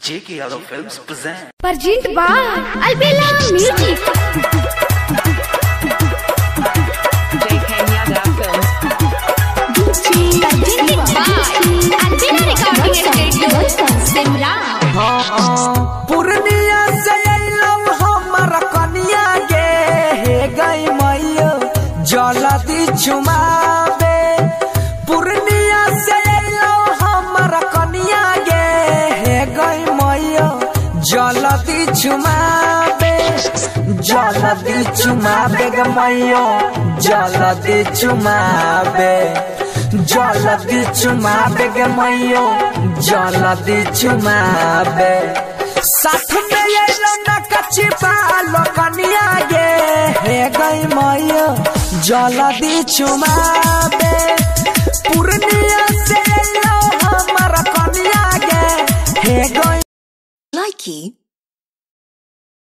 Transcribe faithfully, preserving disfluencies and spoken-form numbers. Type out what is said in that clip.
J K Yadav Films present. Present by Albella Music. J K Yadav Films. Presented by Albella Recording Studio, Simla. Purnia से अइलौ हमर कनिया गे हे गई मैया जलदी चुमाबे। पूर्णिया से अइलौ हमर कनिया गे हे गई मैया जलदी चुमाबे। जलदी चुमाबे गे मैया जलदी चुमाबे। जलदी चुमाबे गे मैया जलदी चुमाबे। साथ में ये लौना कच्ची पालो कनिया गे हे गई मैया जलदी चुमाबे। पूर्णिया से लो हमारा कनिया गे हे गई। Likey